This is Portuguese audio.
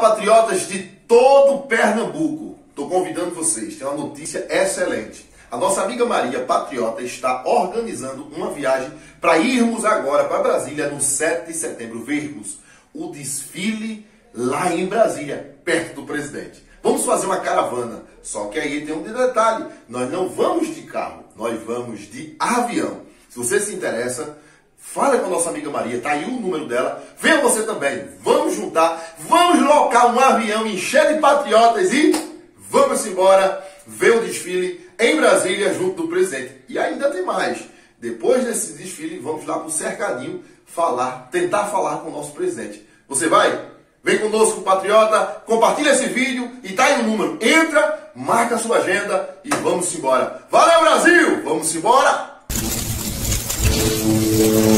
patriotas de todo Pernambuco. Estou convidando vocês, tem uma notícia excelente. A nossa amiga Maria, patriota, está organizando uma viagem para irmos agora para Brasília no 7 de setembro, vermos o desfile lá em Brasília, perto do presidente. Vamos fazer uma caravana, só que aí tem um detalhe, nós não vamos de carro, nós vamos de avião. Se você se interessa, fala com a nossa amiga Maria, tá aí o número dela, venha você também, vamos juntar, vamos locar um avião, encher de patriotas e vamos embora ver o desfile em Brasília junto do presidente. E ainda tem mais, depois desse desfile vamos lá pro cercadinho tentar falar com o nosso presidente. Você vai? Vem conosco, patriota, compartilha esse vídeo e tá aí o número. Entra, marca a sua agenda e vamos embora. Valeu, Brasil! Vamos embora!